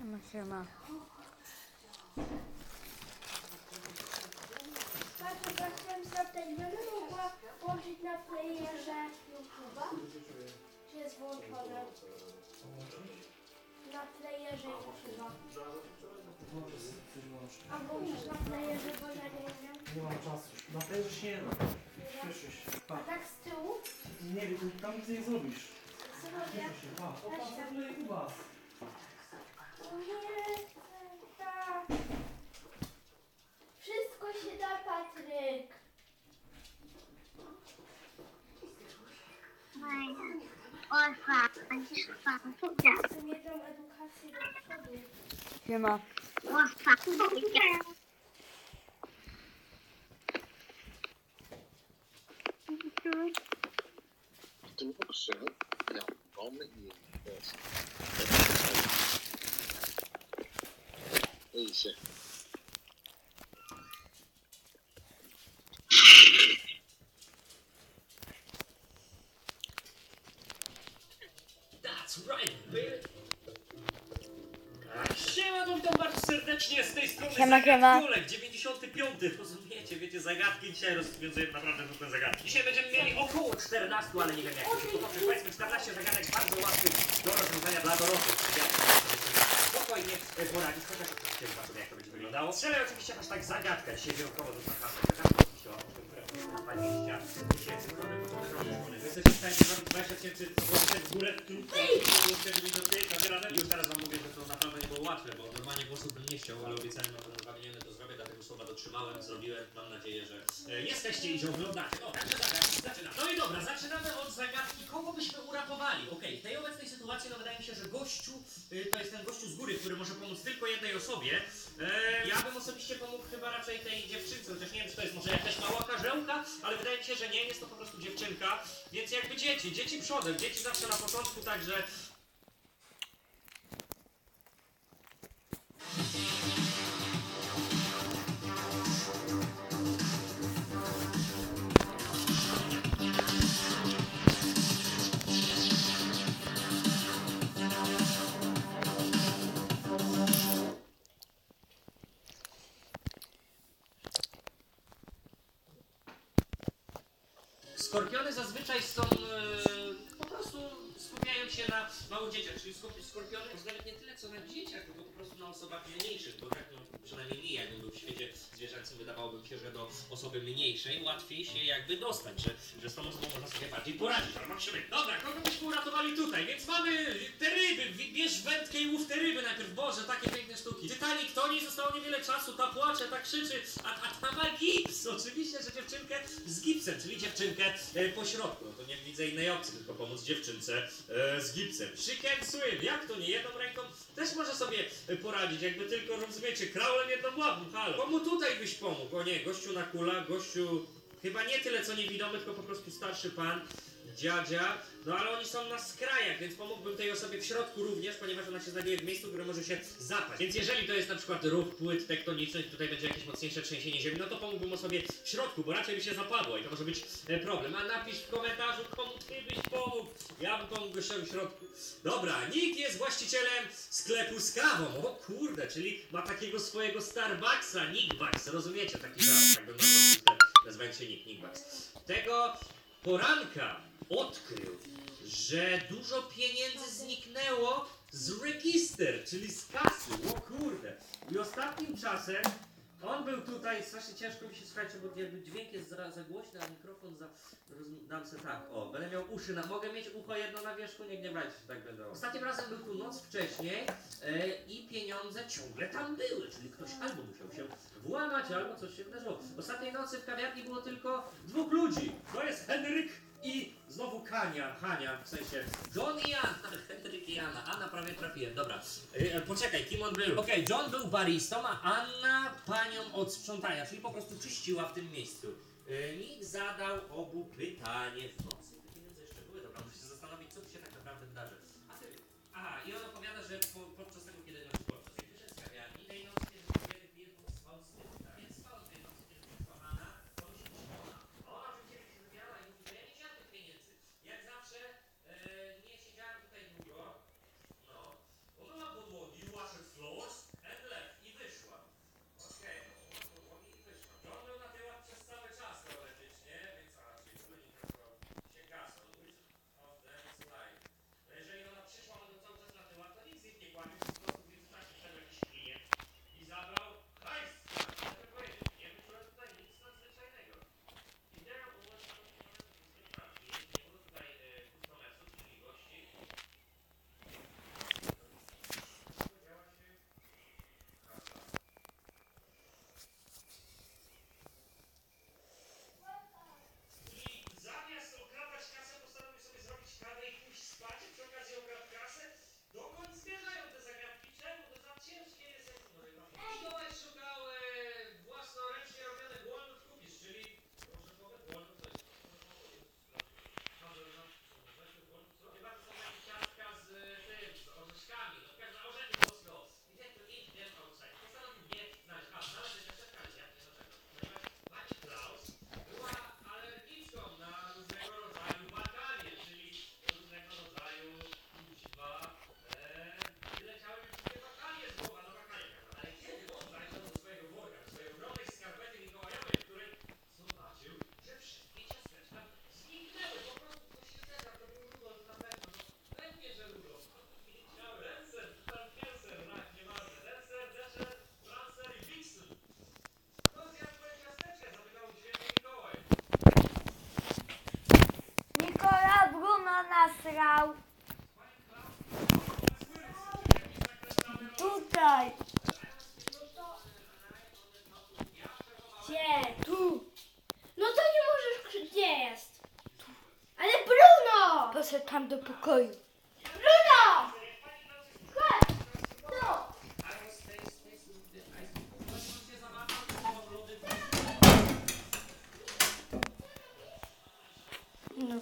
Siema. Patrzę, chciałem sobie mogła włączyć na playerze YouTube'a. Czy jest włączone? Na playerze YouTube'a. A włączysz na playerze, bo ja nie wiem. Nie mam czasu. Na playerze się nie da. Śpieszy się. A tak z tyłu? Nie wiem, tam nic nie zrobisz. Zrobię. Śpieszy się. Popatrz w ogóle YouTube'a. O nie, tak. Wszystko się da, Patryk. Chcę mieć tą edukację do przodu. Siema. That's right, baby. Siema, to witam bardzo serdecznie z tej strony Siema, siema. Zagadkulek, 95, rozumiecie, wiecie, zagadki dzisiaj rozwiązujemy naprawdę trudne zagadki. Dzisiaj będziemy mieli około 14, ale nie wiem jak to się potoczy. Powiedzmy 14 zagadek bardzo łatwych do rozwiązania dla dorosłych. Jak spokojnie poradzić, chociaż oczywiście zobaczymy jak to będzie wyglądało. Strzelaj oczywiście hashtag zagadka, dzisiaj wyjątkowo dużo hashtag zagadka, oczywiście o 20 tysięcy kronek, wy jesteście w stanie zrobić 20 tysięcy złotych w górę, krótko, 4 minuty, zabierane. I już teraz wam mówię, że to naprawdę nie było łatwe, bo normalnie głosów bym nie chciał, ale obiecałem wam, że powinienem to zrobię, dlatego słowa dotrzymałem, zrobiłem. Mam nadzieję, że jesteście i że oglądacie. No także zagadki, zaczynamy. No i dobra, zaczynamy od zagadki, kogo byśmy uratowali. Okej, w tej obecnej sytuacji no wydaje mi się, że gościu, to jest ten gościu z góry, który może pomóc tylko jednej osobie. Ja bym osobiście pomógł chyba raczej tej dziewczynce, chociaż nie wiem, czy to jest może jakaś mała karzełka, ale wydaje mi się, że nie, jest to po prostu dziewczynka, więc jakby dzieci przodem, dzieci zawsze na początku, także... Skorpiony zazwyczaj są, po prostu skupiają się na małych dzieciach, czyli skorpiony nawet nie tyle co na dzieciach, tylko po prostu na osobach mniejszych, bo tak no, przynajmniej mi jakby był w świecie zwierzęcym wydawałoby mi się, że do osoby mniejszej łatwiej się jakby dostać, że z tą osobą można sobie bardziej poradzić, ale musimy... Dobra, kogo byśmy uratowali tutaj? Więc mamy te ryby, bierz wędkę i łów te ryby najpierw, Boże, takie piękne sztuki. Titanic, to nie zostało niewiele czasu, ta płacze, ta krzyczy, a ta ma gips, oczywiście, że dziewczynkę z gipsem, czyli dziewczynkę po środku, no to nie widzę innej opcji, tylko pomóc dziewczynce z gipsem. She can swim, jak to nie, jedną ręką też może sobie poradzić, jakby tylko, rozumiecie, kraulem jedną łapą, halo. Komu tutaj byś pomógł? O nie, gościu na kula, gościu chyba nie tyle co niewidomy, tylko po prostu starszy pan, dziadzia, no ale oni są na skrajach, więc pomógłbym tej osobie w środku również, ponieważ ona się znajduje w miejscu, które może się zapaść. Więc jeżeli to jest na przykład ruch płyt tektonicznych, tutaj będzie jakieś mocniejsze trzęsienie ziemi, no to pomógłbym osobie w środku, bo raczej by się zapadło i to może być problem. A napisz w komentarzu, komu ty byś pomógł. Ja bym pomógł gościowi w środku. Dobra, Nick jest właścicielem sklepu z kawą. O kurde, czyli ma takiego swojego Starbucksa, Nickbucks, rozumiecie? Taki żart, tak bym nazwał sklep, nazywając się Nickbucks. Tego poranka odkrył, że dużo pieniędzy zniknęło z register, czyli z kasy. O kurde. I ostatnim czasem on był tutaj, strasznie ciężko mi się słuchajcie, bo jakby dźwięk jest za głośny, a mikrofon za... Dam se tak, o, będę miał uszy na... Mogę mieć ucho jedno na wierzchu? Nie gniewajcie się, tak będę. Ostatnim razem był tu noc wcześniej i pieniądze ciągle tam były, czyli ktoś albo musiał się włamać, albo coś się wydarzyło. Ostatniej nocy w kawiarni było tylko 2 ludzi. To jest Henryk i znowu Hania, w sensie John i Anna, Henryk i Anna. Anna prawie trafiłem, dobra. Poczekaj, kim on był? Okej, John był baristą, a Anna panią od sprzątania, czyli po prostu czyściła w tym miejscu. Nick zadał obu pytanie w nocy. Te pieniądze jeszcze były, dobra, muszę się zastanowić, co tu się tak naprawdę wydarzy. Aha, i on opowiada, że podczas tego, kiedy jak wyszedł z kawiarni, tej nocy, kiedy Henryk jedną spał z tym, więc spał tej nocy, kiedy wyszła Anna, to musi być ona. Ona oczywiście się wybiała i mówi, że ja nie chciałam tych pieniędzy. Jak zawsze nie siedziałem tutaj długo. No. Umyłam podłogi, wasze flory. pokoju. Bruno! Chodź! Tu! No.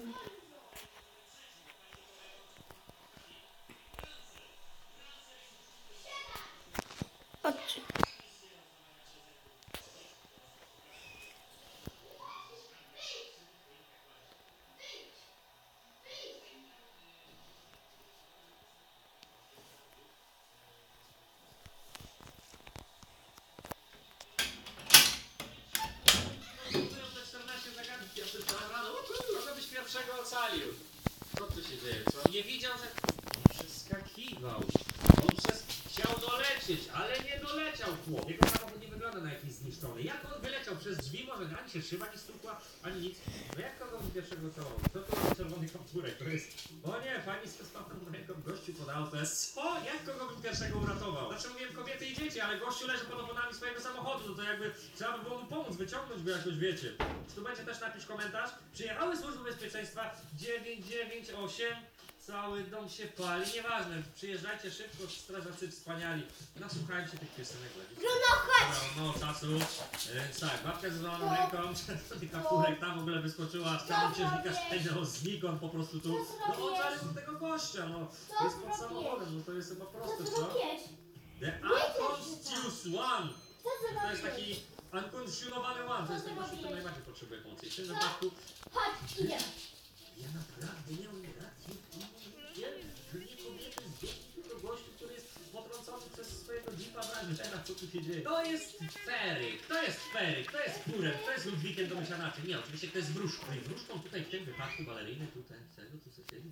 Chodź. Może byś pierwszego ocalił. Co tu się dzieje? Co? Nie widział, że on przeskakiwał. Chciał dolecieć, ale nie doleciał chłop. Jego samochód nie wygląda na jakiś zniszczony. Jak on wyleciał przez drzwi? Może ani się szyba nie stukła, ani nic. No jak kogo mi pierwszego całował? Co to jest czerwony kapturek? To jest... O nie, pani z testowaną ręką gościu podał. To jest co? Jak kogo bym pierwszego uratował? Znaczy mówiłem kobiety i dzieci, ale gościu leży pod oponami swojego samochodu. No to jakby trzeba by było mu pomóc, wyciągnąć go jakoś, wiecie. Czy tu będzie też napisz komentarz? Przyjechały służby bezpieczeństwa 998. Cały dom się pali, nieważne, przyjeżdżajcie szybko, strażacy wspaniali. Nasłuchałem się tych piosenek. Bruno, chodź! No czasu. Tak, babka z zieloną ręką, ten kapturek tam w ogóle wyskoczyła, z całą księżnika szpędzał znikąd po prostu tu. No ocalił tego gościa, no. To jest pod samochodem, no to jest chyba proste, Co co? zrobiłeś? The Unconscious One. Co To jest zrobiłeś? taki unconscionowany one, to jest ten gość, który najbardziej potrzebuje pomocy. W tym wypadku Chodź, idziemy. ja naprawdę nie mam racji, że nie kobiety zdjęli tylko gościu, który jest potrącony przez swojego jeepa w razie co tu się dzieje. To jest Feryk, to jest Feryk, to jest Kurem, to jest Ludwikiem do Mysianaczy. Nie, oczywiście to jest wróżką. I wróżką tutaj w tym wypadku baleryny, tutaj, tego, tu sąsiedzi,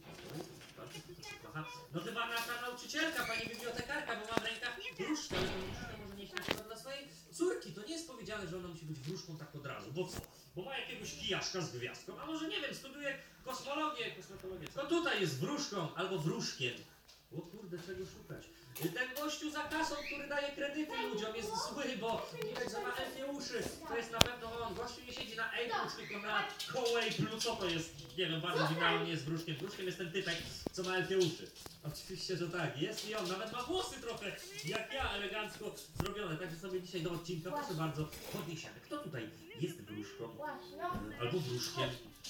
no chyba nasza nauczycielka, pani bibliotekarka, bo mam w rękach wróżkę, ale wróżka może mieć na przykład dla swojej córki. To nie jest powiedziane, że ona musi być wróżką tak od razu, bo co? Bo ma jakiegoś kijaszka z gwiazdką, a może nie wiem, studiuje kosmologię, kosmetologię. No tutaj jest wróżką albo wróżkiem. O kurde, czego szukać? Ten gościu za kasą, który daje kredyty ludziom, jest zły, bo widać, że ma elfie uszy. To jest na pewno on. Gościu nie siedzi na Apple, tylko na Coaplu. Co to jest? Nie wiem, bardzo dziwne, ale nie jest wróżkiem. Wróżkiem jest ten typek, co ma elfie uszy. Oczywiście, że tak. Jest i on. Nawet ma włosy trochę, jak ja, elegancko zrobione. Także sobie dzisiaj do odcinka, proszę bardzo, podniesiemy. Kto tutaj jest wróżką? Właśnie, no. Albo wróżkiem?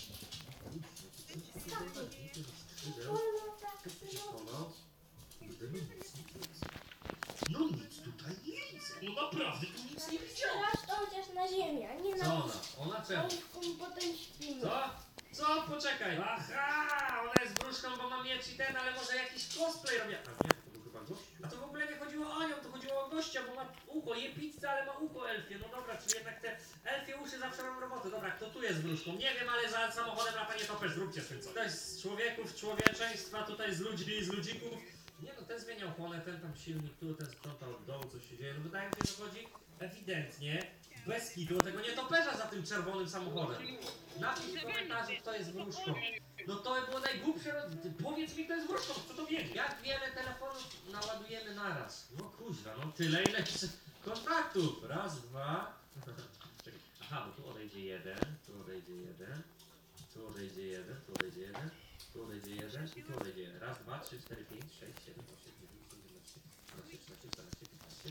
No nic tutaj nie widzę. No naprawdę tu nic nie widziałem. Teraz to chociaż na ziemię, a nie Co na ona? Ona czemu? potem śpimy. Co? Co? Poczekaj. Aha! Ona jest wróżką, bo ma miecz i ten, ale może jakiś cosplay robi. A nie, to był chyba gość. A to w ogóle nie chodziło o nią, to chodziło o gościa, bo ma ucho. Je pizzę, ale ma ucho elfie. No dobra, czyli jednak te elfie uszy zawsze robią robotę. Dobra, kto tu jest wróżką? Nie wiem, ale za samochodem lata nie topesz, zróbcie z tym co. Ktoś z człowieków, człowieczeństwa, tutaj z ludzi i z ludzików. Nie no, ten zmieniał chłonę, ten tam silnik, tu, ten sprzątał od dołu, co się dzieje. No wydaje mi się, że chodzi ewidentnie bez kitu tego nietoperza za tym czerwonym samochodem. Napisz w komentarzu, kto jest wróżką. No to było najgłupsze. Powiedz mi, kto jest wróżką, co to wiedzieć. Jak wiele telefonów naładujemy naraz? No kuźwa, no tyle, ile kontaktów. Raz, dwa. Czekaj. Aha, bo tu odejdzie jeden, tu odejdzie jeden, tu odejdzie jeden, tu odejdzie jeden. Tu odejdzie jeden i tu odejdzie jeden. Raz, dwa, 3, 4, 5, 6, 7, 8, 9, 10, 11, 12, 13, 14, 15,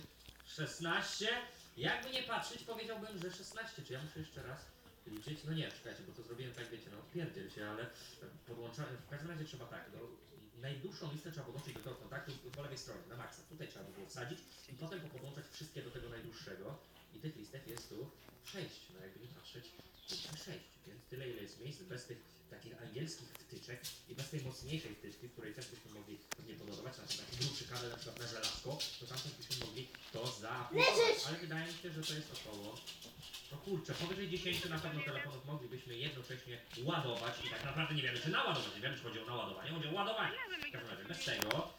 16. Jakby nie patrzeć, powiedziałbym, że 16. Czy ja muszę jeszcze raz liczyć? No nie, czekajcie, bo to zrobiłem tak, wiecie, no odpierdziel się, ale podłączałem. W każdym razie trzeba tak, najdłuższą listę trzeba podłączyć do tego kontaktu po lewej stronie, na maksa. Tutaj trzeba by było wsadzić i potem podłączać wszystkie do tego najdłuższego. I tych listek jest tu 6, no jakby nie patrzeć, 6, więc tyle ile jest miejsc bez tych takich angielskich wtyczek i bez tej mocniejszej wtyczki, której też byśmy mogli nie podobać, na przykład taki grubszy kabel na przykład na żelazko, to tam też byśmy mogli to zaaplikować. Ale wydaje mi się, że to jest około, no kurczę, powyżej 10 na pewno telefonów moglibyśmy jednocześnie ładować i tak naprawdę nie wiemy, czy naładować, nie wiemy, czy chodzi o naładowanie, chodzi o ładowanie. W każdym razie bez tego,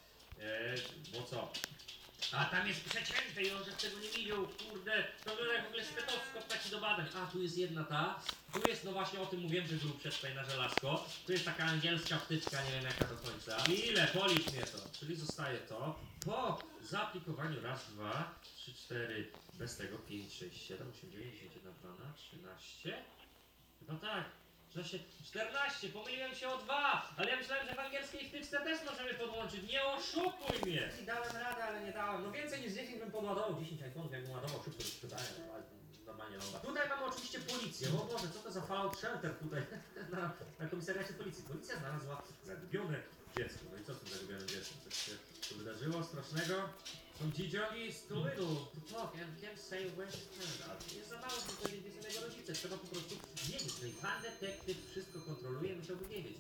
bo co? A tam jest przecięte i on że tego nie widział, kurde, to w ogóle stetoskop taki do badań. A tu jest jedna ta, tu jest, no właśnie o tym mówiłem, że grubsze tutaj na żelazko. Tu jest taka angielska wtyczka, nie wiem jaka do końca. Ile? Policz mnie to. Czyli zostaje to po zaaplikowaniu raz, 2, 3, 4, bez tego 5, 6, 7, 8, 9, 10, 11, 12, 13. Chyba tak. 14, pomyliłem się o 2, ale ja myślałem, że w angielskiej wtyczce też możemy podłączyć, nie oszukuj mnie! I dałem radę, ale nie dałem, no więcej niż 10 bym podładował, 10 iPhone'ów jakbym ładował, szybko sprzedałem, normalnie ląda. Tutaj mamy oczywiście policję, o Boże, co to za Fallout Shelter tutaj na komisariacie policji. Policja znalazła zagubione dziecko, no i co z tym zagubionym dzieckiem? Coś się tu wydarzyło strasznego? Some dzieciaki is too little to talk and can't say where his parents are. Jest za mało, żeby powiedzieć, gdzie są jego rodzice. Trzeba po prostu wiedzieć. No i pan detektyw wszystko kontroluje, musiałby wiedzieć.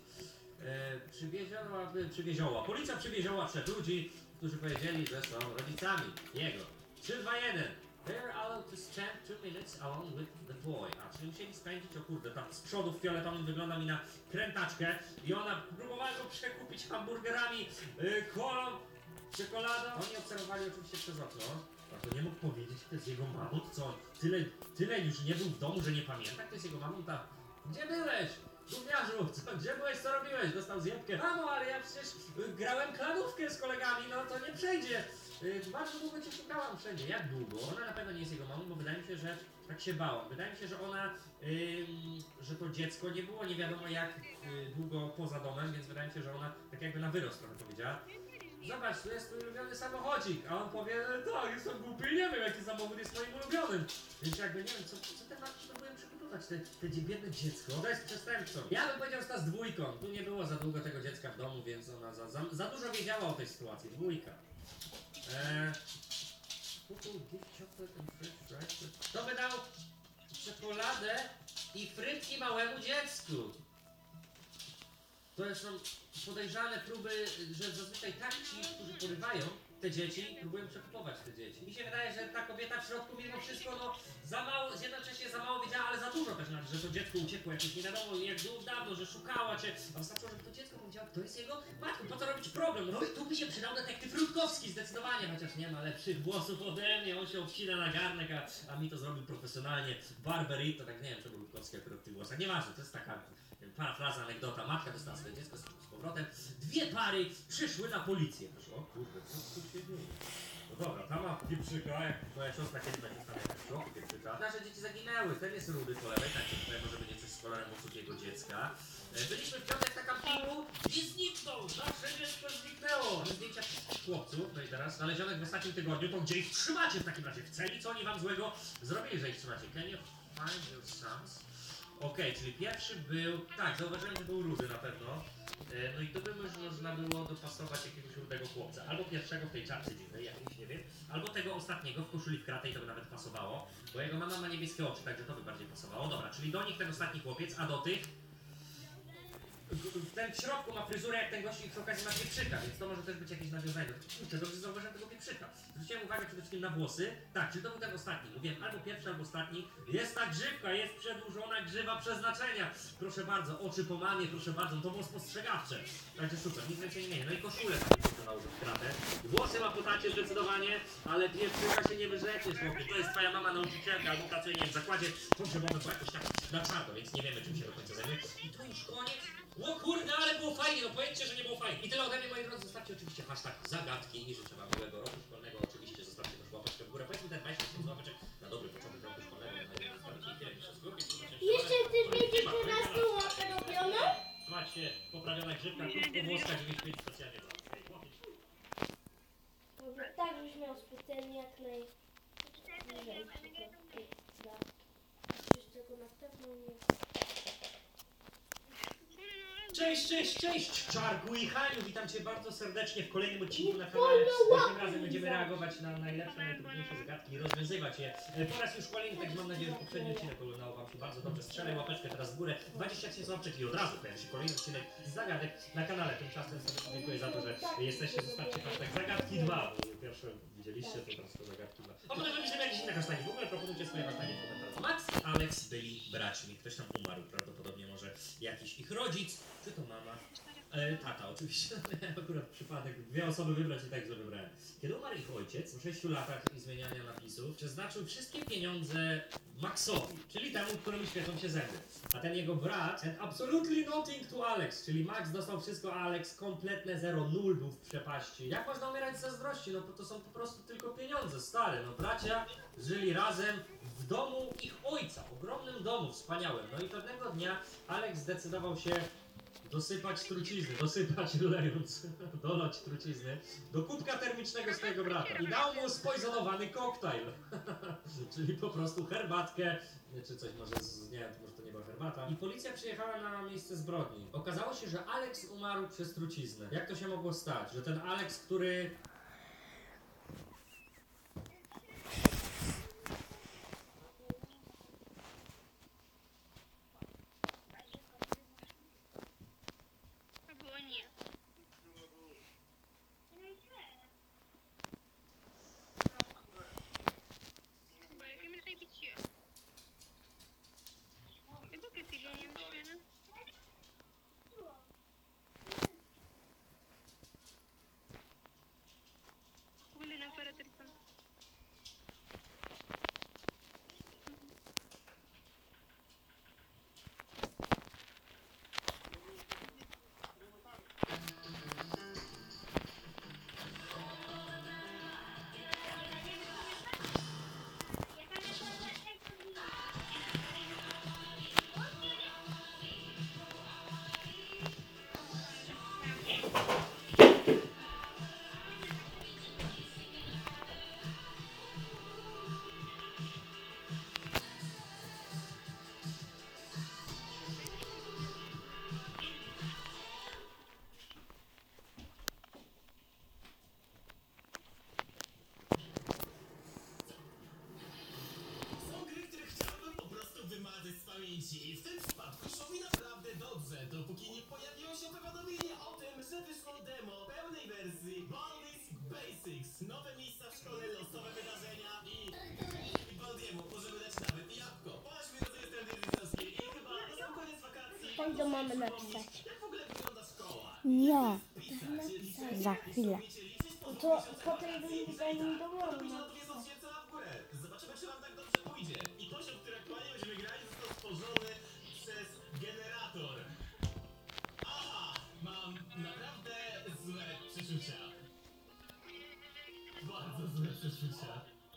Policja przywieziała 3 ludzi, którzy powiedzieli, że są rodzicami jego. 3, 2, 1. They're allowed to spend 2 minutes alone with the boy. A, czyli musieli spędzić, o kurde, tam z przodu w fioletowym wygląda mi na krętaczkę i ona próbowała go przekupić hamburgerami, kolą, czekoladą. Oni obserwowali oczywiście przez okno. A to nie mógł powiedzieć, kto jest jego mamą, co on tyle już nie był w domu, że nie pamięta, kto jest jego mamą, tak. Gdzie byłeś? Gówniarzu, gdzie byłeś, co robiłeś? Dostał zjebkę. Mamo, ale ja przecież grałem klanówkę z kolegami, no to nie przejdzie. Bardzo długo cię szukałam wszędzie. Jak długo? Ona na pewno nie jest jego mamą, bo wydaje mi się, że tak się bała. Wydaje mi się, że ona, że to dziecko nie było nie wiadomo jak długo poza domem, więc wydaje mi się, że ona tak jakby na wyrost trochę powiedziała. Zobacz, to jest twój ulubiony samochodzik, a on powie, tak, jestem głupi i nie wiem jaki samochód jest moim ulubionym. Więc jakby nie wiem, co te matki próbują przekupować, te biedne dziecko. To jest przestępcą. Ja bym powiedział, że ta z dwójką. Tu nie było za długo tego dziecka w domu, więc ona za dużo wiedziała o tej sytuacji. Dwójka. To by dał czekoladę i frytki małemu dziecku. To są podejrzane próby, że zazwyczaj tak ci, którzy porywają te dzieci, próbują przekupować te dzieci. Mi się wydaje, że ta kobieta w środku mimo wszystko, no, za mało, jednocześnie za mało wiedziała, ale za dużo też, że to dziecko uciekło jakieś nie wiadomo, jak było dawno, że szukała cię, a wystarczyło, żeby to dziecko powiedziało, kto jest jego matką, po co robić problem? No i tu by się przydał detektyw Rutkowski, zdecydowanie, chociaż nie ma lepszych głosów ode mnie, on się obcina na garnek, a mi to zrobił profesjonalnie Barberito, tak nie wiem, czemu Rutkowski akurat w tych głosach, nieważne, to jest taka parafraza, anegdota, matka dostała swoje dziecko z powrotem, 2 pary przyszły na policję. O kurde, co tu się dzieje? No dobra, ta ma pieprzyka, jak moja siostra kiedyś nacisnęła jak szło, pieprzyka. Nasze dzieci zaginęły, ten jest rudy po lewej, tak tutaj może będzie coś z kolorem usług jego dziecka. Byliśmy w piątek na kampingu i zniknął! Nasze dziecko zniknęło! Mam zdjęcia chłopców, no i teraz znalezionych w ostatnim tygodniu, to gdzie ich trzymacie w takim razie? W celi? Co oni wam złego zrobili, że ich trzymacie? Can you find your sons? Okej, czyli pierwszy był, tak, zauważyłem, że był rudy na pewno. No i to by można było dopasować jakiegoś rudego chłopca. Albo pierwszego w tej czapce dziwnej, jakimś, nie wiem. Albo tego ostatniego w koszuli w kratę i to by nawet pasowało. Bo jego mama ma niebieskie oczy, także to by bardziej pasowało. Dobra, czyli do nich ten ostatni chłopiec, a do tych... Ten w środku ma fryzurę jak ten gość i przy okazji ma pieprzyka, więc to może też być jakieś nawiązanie. Kurczę, dobrze zauważyłem tego pieprzyka. Zwróciłem uwagę przede wszystkim na włosy. Tak, czy to był ten ostatni? Mówiłem albo pierwszy, albo ostatni. Jest ta grzywka, jest przedłużona grzywa przeznaczenia. Proszę bardzo, oczy po mamie, proszę bardzo, no to było spostrzegawcze. Także super, nic więcej nie mieli. No i koszulę taki nałożył w kratę. Włosy ma po tacie zdecydowanie, ale pieprzyka się nie wyrzekniesz, chłopie. To jest twoja mama nauczycielka, albo pracuje, nie wiem, w zakładzie pogrzebowym, bo jakoś tak na czarno, więc nie wiemy czym się do końca zajmuje. I to już koniec. O kurde, ale było fajnie, no powiedzcie, że nie było fajnie. I tyle ode mnie, moi drodzy, zostawcie oczywiście hashtag zagadki i życzę wam miłego roku szkolnego. Oczywiście zostawcie też łapeczkę w górę. Powiedzmy ten 20 łapeczek na dobry początek roku szkolnego. I tyle mi się zgubić. Jeszcze chcesz wiedzieć, że na stół łapę robiono? Macie poprawiona grzywka, krótko włoska, 95 specjalnie dla Może tak, żebyś miał specjalnie jak naj... Przecież tego na pewno nie... Cześć, Czarku i Haniu, witam Cię bardzo serdecznie w kolejnym odcinku na kanale. Tym razem będziemy reagować na najlepsze, najtrudniejsze zagadki i rozwiązywać je. Po raz już kolejny, tak mam nadzieję, że poprzedni odcinek oglądał Wam się bardzo dobrze. Strzelaj łapeczkę teraz w górę, 20 000 łapeczek i od razu pojawi się kolejny odcinek z zagadek na kanale. Tymczasem serdecznie dziękuję za to, że jesteście. Zostawcie hashtag zagadki 2. Pierwsze widzieliście, to teraz to zagadki 2. A potem wymyślimy jakieś inne hasztagi. W ogóle proponujcie swoje hasztagi w komentarzach. Max i Alex byli braćmi. Ktoś tam umarł, prawdopodobnie może jakiś ich rodzic, czy to mama. Tata, oczywiście. Akurat przypadek 2 osoby wybrać i tak źle wybrałem. Kiedy umarł ich ojciec, po 6 latach i zmieniania napisów, przeznaczył wszystkie pieniądze Maxowi, czyli temu, któremu świecą się zęby. A ten jego brat, and absolutely nothing to Alex, czyli Max dostał wszystko, a Alex kompletne zero, nul był w przepaści. Jak można umierać z zazdrości? No bo to są po prostu tylko pieniądze, stary. No bracia żyli razem w domu ich ojca, ogromnym domu, wspaniałym. No i pewnego dnia Alex zdecydował się dosypać lejąc, dolać trucizny do kubka termicznego swojego brata i dał mu spoizonowany koktajl, czyli po prostu herbatkę, czy coś może, nie wiem, może to nie była herbata. I policja przyjechała na miejsce zbrodni. Okazało się, że Alex umarł przez truciznę. Jak to się mogło stać? Że ten Alex, który... Albo nie. Chyba jak mnie tutaj bicie. Chyba kiedy ja nie myślę. Huwag na para telefon. Są gry, które chciałbym po prostu wymazać z pamięci i w tym przypadku szło mi naprawdę dobrze, dopóki nie pojawiło się powiadomienie o tym, że wyszło demo pełnej wersji Baldi's Basics. Nowe miejsca w szkole, losowe wydarzenia i Baldiemu możemy dać nawet jabłko. Ponoć mi rodzaj jestem dietetycki i chyba na sam koniec wakacji Chodź do mamy muszę napisać. wspomnieć, jak w ogóle wygląda szkoła. Nie, Pisać, za chwilę. To potem wyjdzie zanim do mamy. Zobaczymy, czy wam tak dobrze pójdzie. I poziom, który aktualnie będziemy grali, został stworzony przez generator. Aha! Mam naprawdę złe przeczucia. Bardzo złe przeczucia.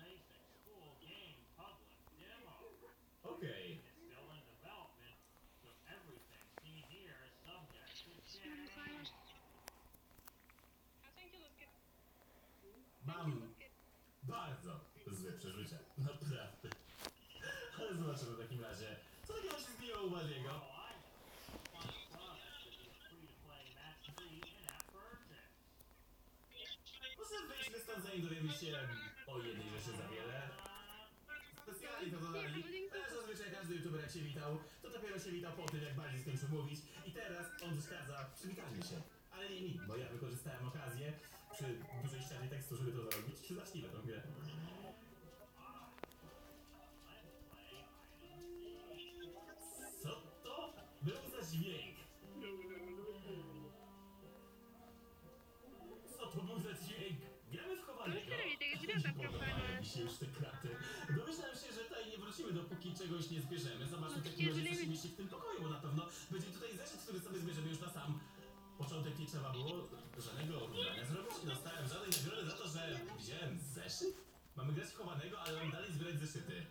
Okej. Mam bardzo złe przeczucia. Naprawdę. Ale zobaczymy w takim razie, co takiego się zmieniło u Wadiego. Może wyjdźmy stąd, zanim dowiemy się o jednej rzeczy za wiele. Specjalnie to dodali, że zazwyczaj każdy youtuber jak się witał, to dopiero się witał po tym, jak bardziej skończył mówić. I teraz on przeszkadza w przywitaniu się. Ale nie mi, bo ja wykorzystałem okazję przy dużej ścianie tekstu, żeby to zrobić. Zacznijmy tę grę. Co to był za dźwięk? Co to był za dźwięk? Gramy w chowanego. Podobają mi się już te kraty. Domyślam się, że tutaj nie wrócimy, dopóki czegoś nie zbierzemy. Zobaczmy w takim razie, co się mieści w tym pokoju, bo na pewno będzie tutaj zeszyt, który sobie zbierzemy już na sam początek. Nie trzeba było żadnego ubrania zrobić. Nie dostałem żadnej nagrody za to, że wziąłem zeszyt. Mamy grać w chowanego, ale mam dalej zbierać zeszyty.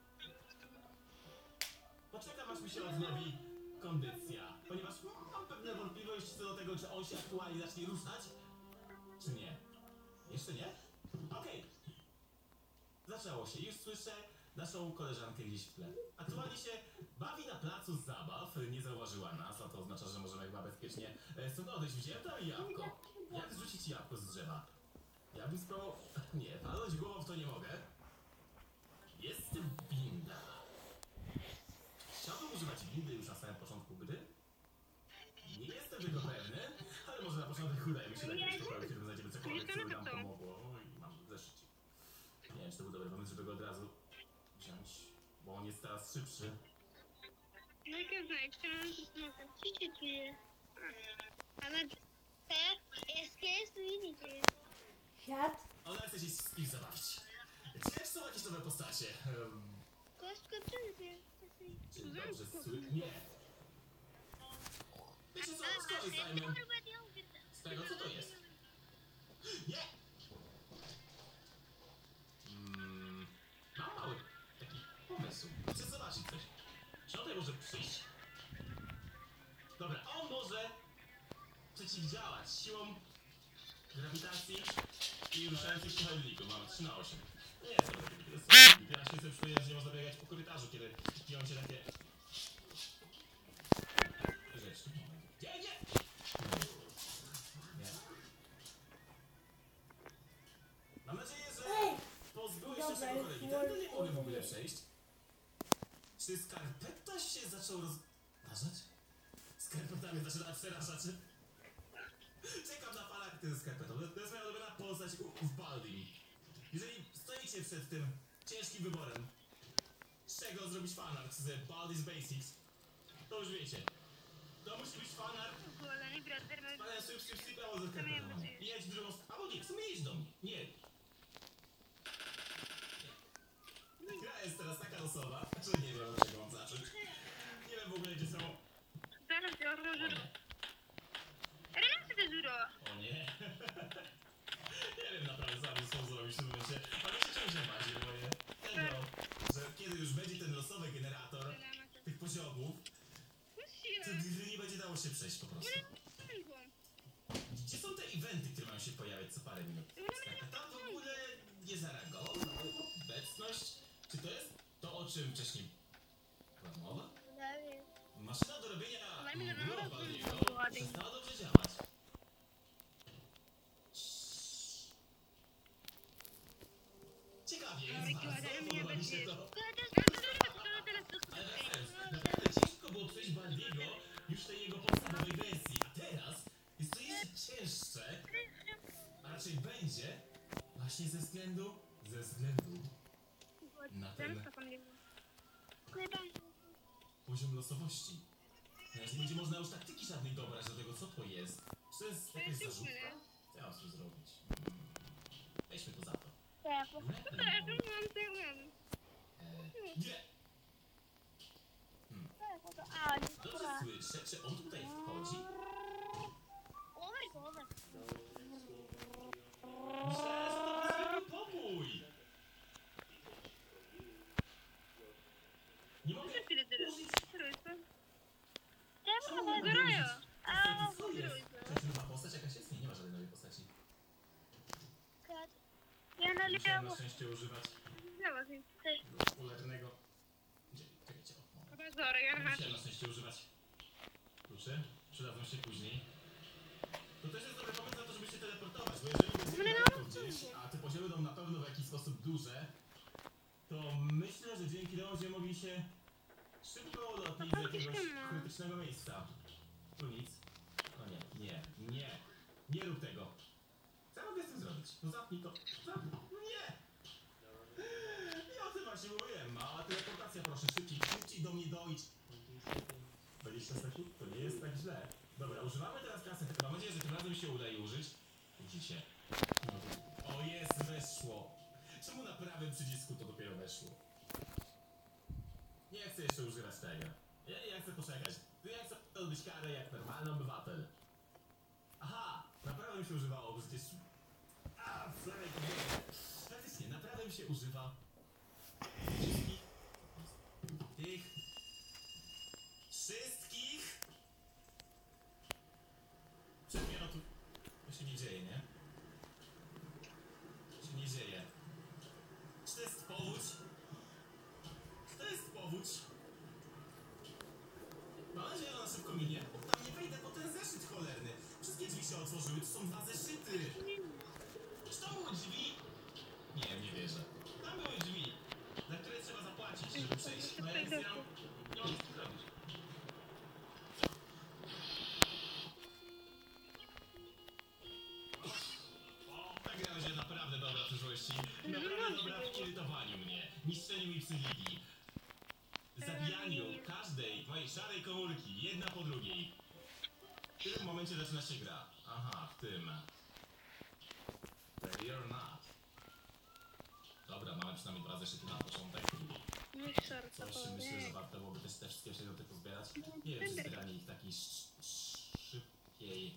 Poczekam, aż mi się odnowi kondycja, ponieważ mam pewne wątpliwości co do tego, czy on się aktualnie zacznie ruszać, czy nie. Jeszcze nie? Okej. Zaczęło się. Już słyszę naszą koleżankę gdzieś w tle. Aktualnie się bawi na placu zabaw. Nie zauważyła nas, a to oznacza, że możemy chyba bezpiecznie stąd odejść. Wziąłem tam jabłko. Jak zrzucić jabłko z drzewa? Ja bym spróbował... Nie, palnąć głową w to nie mogę. Jest winda. Chciałbym używać windy już na samym początku gry. Nie jestem tego pewny, ale może na początek udaje mi się nagrać pokoju, w którym znajdziemy cokolwiek, co by nam pomogło. Oj, mam zeszycik. Nie wiem, czy to był dobry pomysł, żeby go od razu wziąć, bo on jest teraz szybszy. No jak ja знаю, что нам тут чистить. Она СКС, видите? Siad. Ona chce się z kim zabawić. Czy też są jakieś nowe postacie? Кто skończymy się. Dzień dobrze, nie. Wiecie co, skorzystajmy z tego, co to jest. Nie! Mam mały taki pomysł. Chcę zobaczyć coś. Czy on tutaj może przyjść? Dobra, on może przeciwdziałać siłą grawitacji i ruszających słuchawników. Mamy 3 na 8. Nie jest to takie. Teraz się sobie przypomnieć, że nie można biegać po korytarzu, kiedy piją się takie rzeczy. Nie, nie! Nie. Mam nadzieję, że Ej! pozbyłeś się Dobra, swojego kolegi. już Ten nie mogę w ogóle przejść. Czy skarpeta się zaczął rozważać? Skarpetami zaczyna przerażać. Czekam na pana, który ze skarpetą. To jest moja ulubiona postać w Baldim. Jeżeli stoicie przed tym ciężkim wyborem, z czego zrobić fanart z Baldi's Basics, to już wiecie. To musi być fanart. Ale syp, albo ze skarpetą. I jedź w drugą stronę. Albo nie, w sumie jedź do mnie. Nie. Ja jest teraz taka osoba, że nie wiem, od czego mam zacząć. Nie wiem w ogóle, gdzie są. Zaraz ja O rozłożę. nie. Renasy to zuro. O nie. Nie wiem naprawdę, co mam ze sobą zrobić w tym momencie. Ale się czymś najbardziej boję. Tego, że kiedy już będzie ten losowy generator tych poziomów, to nie będzie dało się przejść po prostu. Gdzie są te eventy, które mają się pojawiać co parę minut? Tam w ogóle nie zareagował na moją obecność? Czy to jest to, o czym wcześniej była mowa? Maszyna do robienia mgły Baldiego przestała dobrze działać. Ciekawie jest bardzo, podoba mi się to. Ale wracając, naprawdę ciężko było przejść Baldiego już w tej jego podstawowej wersji, a teraz jest to jeszcze cięższe, a raczej będzie, właśnie ze względu na ten poziom losowości. Teraz nie będzie można już taktyki żadnej dobrać do tego, co to jest. Czy to jest jakaś zarzutka? Co ja mam z tym zrobić? Weźmy to za to. Nie! Dobrze słyszę, czy on tutaj wchodzi? Myślałem, że to był zwykły pokój! Nie mogę użyć... Czemu nie mogę użyć? Co jest? Czy to nowa postać jakaś jest? Nie, nie ma żadnej nowej postaci. Ja na Musiałem na lewo. szczęście używać ulernego... Gdzie? Czekajcie, o, moment. Chyba ja na Musiałem na szczęście używać kluczy. Przydadzą się później. To też jest dobry pomysł na to, żeby się teleportować, bo jeżeli będziemy daleko gdzieś, a te poziomy będą na pewno w jakiś sposób duże, to myślę, że dzięki temu będziemy mogli się szybko ulotnić do jakiegoś krytycznego miejsca. Tu nic. No nie. Nie rób tego. Co ja mogę z tym zrobić? No zapnij to. Zapnij. No nie! Ja o tym właśnie mówiłem. Mała teleportacja, proszę, szybciej do mnie dojdź. 20 sekund? To nie jest tak źle. Dobra, używamy teraz kasety. Mam nadzieję, że tym razem się uda jej użyć. Widzicie? O, jest, weszło. Czemu na prawym przycisku to dopiero weszło? Nie chcę jeszcze używać tego. Ja chcę poczekać. Ja chcę odbyć karę jak normalny obywatel. Aha! Na prawym się używało, bo przecież... A, wcale nie. Faktycznie, na prawym się używa... Wszystkich przedmiotów. To się nie dzieje, nie? To się nie dzieje. Czy to jest powódź? Czy to jest powódź? Mam nadzieję, że ona szybko minie. Tam nie wejdę po ten zeszyt cholerny. Wszystkie drzwi się otworzyły, to są 2 zeszyty. Czy to były drzwi? Nie wierzę. Tam były drzwi, za które trzeba zapłacić, żeby przejść. No ja nic nie mam nic z tym zrobić. O, ta gra będzie naprawdę dobra w przyszłości. Naprawdę dobra w irytowaniu mnie, niszczeniu mi psychiki, zabijaniu każdej mojej szarej komórki, jedna po drugiej. W którym momencie zaczyna się gra? Aha, w tym. Ready or not. Dobra, mamy przynajmniej 2 zeszyty na początek. Coś myślę, że warto byłoby też te wszystkie przedmioty pozbierać. Nie wiem, czy zbieranie ich takiej szybkiej...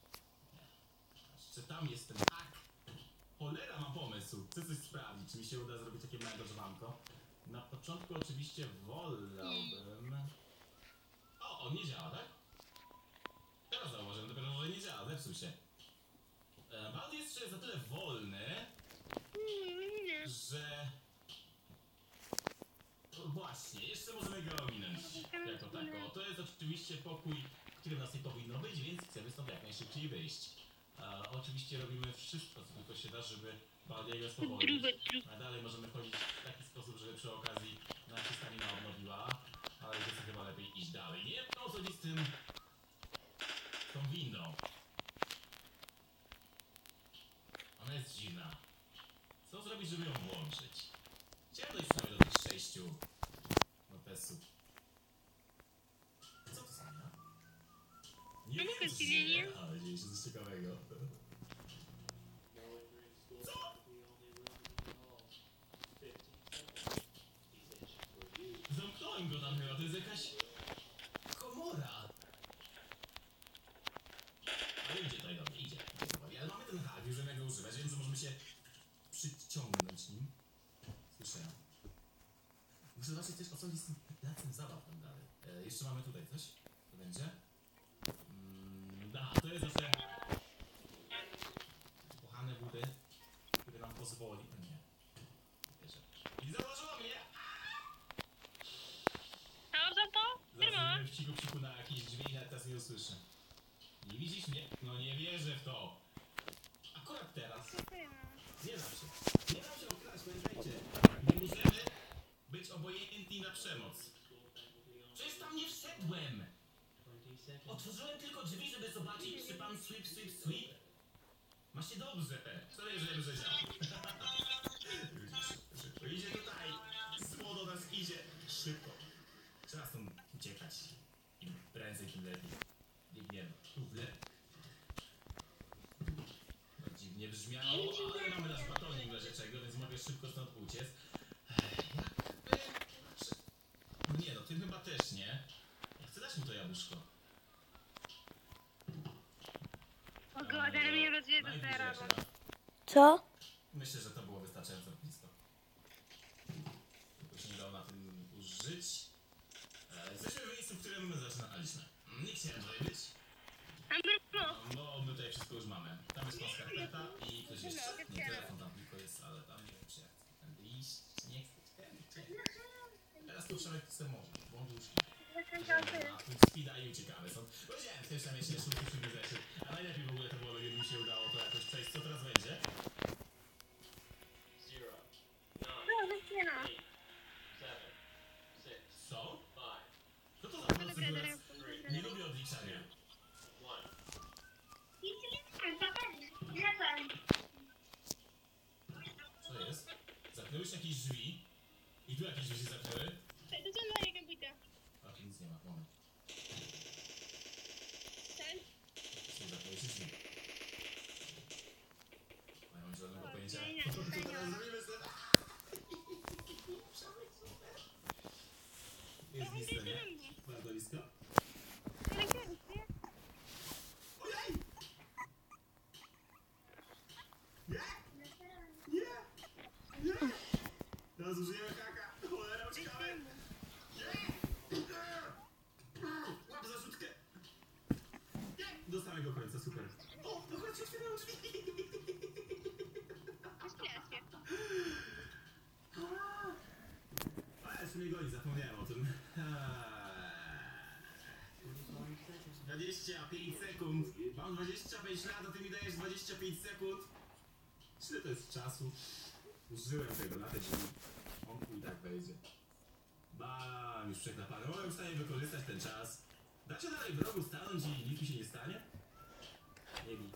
Czy tam jest ten hak? Cholera, mam pomysł. Chcę coś sprawdzić, czy mi się uda zrobić takie małe drzwanko. Na początku oczywiście wolałbym... O, on nie działa, tak? Teraz zauważyłem dopiero, że nie działa, zepsuł się. Bald jest jeszcze za tyle wolny, że... No właśnie, jeszcze możemy go ominąć. Jako tako. To jest oczywiście pokój, w którym nas nie powinno być, więc chcemy stąd jak najszybciej wyjść. Oczywiście robimy wszystko, co tylko się da, żeby Baldiego spowolnić. A dalej możemy chodzić w taki sposób, żeby przy okazji nam się stamina odnowiła. Ale jest chyba lepiej iść dalej. Nie wiem, o co chodzi z tym... tą windą. Ona jest dziwna. Co zrobić, żeby ją włączyć? Chciałem dojść sobie do tych 6 notesów. Co to za mina? Nie wiem, co się dzieje, ale dzieje się coś ciekawego. Zamknąłem go tam chyba, to jest jakaś... komora. Ale idzie tutaj do mnie, idzie. Ale mamy ten hak, już wiem jak go używać, wiem, że możemy się przyciągnąć nim. Słyszę. Muszę zobaczyć też o co jest z tym placem zabaw tam dalej. Jeszcze mamy tutaj coś. To będzie? To jest zawsze kochane wody, które nam pozwoli. No nie. Wierzę. I zauważyła mnie! Zaraz w cichu psiku na jakieś drzwi i nawet teraz nie usłyszę. Nie widzisz mnie? No nie wierzę w to. Akurat teraz. Nie dam się. Nie dam się okraść, pamiętajcie. Nie możemy być obojętni na przemoc. Przecież tam nie wszedłem. Otworzyłem tylko drzwi, żeby zobaczyć, czy pan sweep. Ma się dobrze. Co wierzymy, że działa. Szybko. Idzie tutaj. Zło do nas idzie. Szybko. Trzeba stąd uciekać. Im prędzej, tym lepiej. Biegniemy. Tu w lewo. To dziwnie brzmiało, ale mamy nasz batonik w razie czego, więc mogę szybko stąd uciec. No nie, no tym chyba też nie. Chcę dać mu to jabłuszko. O god, ale mnie rozjedzie do Najbliżej teraz. jeszcze raz. Co? Myślę, że to było wystarczająco blisko. Tylko się nie dało na tym użyć. Jesteśmy w miejscu, w którym zaczynaliśmy. Nie chciałem tutaj być. Bo my tutaj wszystko już mamy. Tam jest pan skarpeta i ktoś jeszcze. Nie, telefon tam tylko jest, ale tam nie wiem czy ja chcę tędy iść, czy nie chcę tędy. Teraz tu Przemek chce może, błąduszki. A tu speeda i uciekamy stąd. Powiedziałem w tym samym się sztuki przy biznesie. A najlepiej w ogóle to było, gdyby mi się udało to jakoś przejść. Co teraz będzie? Co? Co to za procedura? Nie lubię odliczania. Co jest? Zamknęły się jakieś drzwi. I tu jakieś drzwi się zamknęły. A tu nic nie ma, moment. Nie zamknęły się drzwi. A ja mam żadnego pojęcia. Co teraz zrobimy z tym? Jest blisko, nie? Bardzo blisko. Ojej! Nie! Nie! Nie! Teraz użyjemy haka. Cholera, uciekamy! Nie! Łap za rzutkę! Nie! Do samego końca, super. O, dobra, się otwierają drzwi! A, jeszcze mnie goni, zapomniałem o tym. 25 sekund. Mam 25 lat, a ty mi dajesz 25 sekund. Ile to jest czasu? Użyłem tego na te drzwi. On tu i tak wejdzie. Bam, już przeklapany. Mogę w stanie wykorzystać ten czas. Dacie dalej w rogu stanąć i nic mi się nie stanie? Nie mi.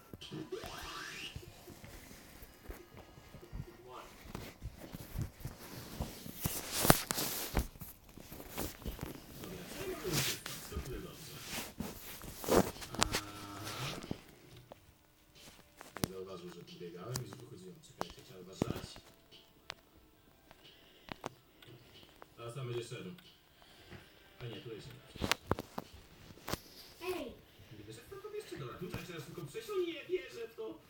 Dobra, co ja mogę uciec? To tyle dobrze. Nie zauważył, że tu biegałem i że tu chodziłem. Czekajcie, trzeba uważać. A sam będzie szedł. A nie, tutaj się da. Ej, Nie wierzę w to jeszcze? Dobra, tutaj trzeba tylko przejść. O nie, wierzę w to.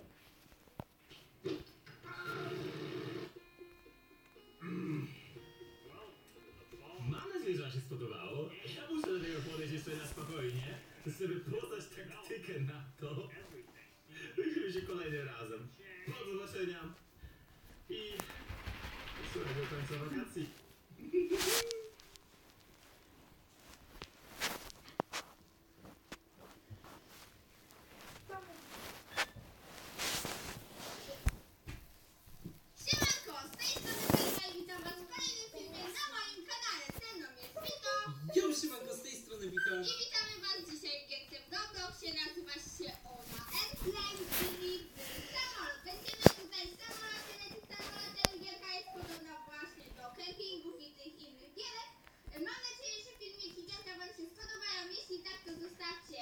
Mam nadzieję, że wam się spodobało. Ja muszę do tego podejść jeszcze na spokojnie, żeby poznać taktykę na to. Widzimy się kolejnym razem. Do zobaczenia. I do końca wakacji. Siemanko, z tej strony Wika i witam was w kolejnym filmie na moim kanale. Ze mną jest Wito Yo, siemanko, z tej strony witam. i witamy was dzisiaj w gierce w Robloxie. Nazywa się ona Airplane, czyli samolot. Będziemy tutaj w samolocie lecieć samolotem. Gierka jest podobna właśnie do kempingów i tych innych gierek. Mam nadzieję, że filmiki gierka wam się spodobają. Jeśli tak, to zostawcie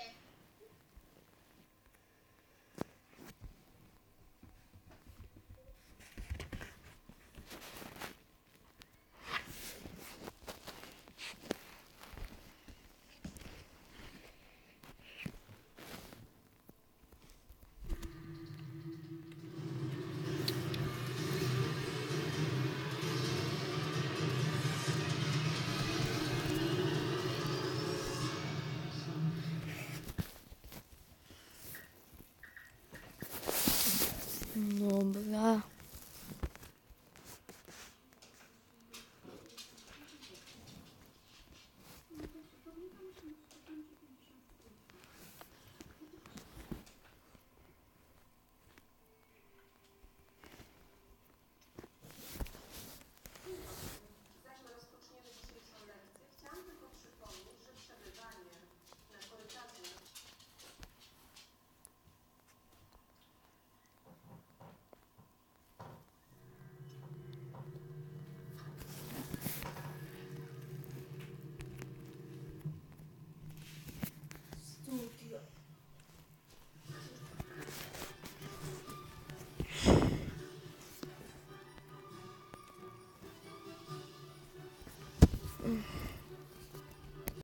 Dobra. Zanim rozpoczniemy dzisiejszą lekcję, chciałam tylko przypomnieć, że przebywanie na korytarzu studio.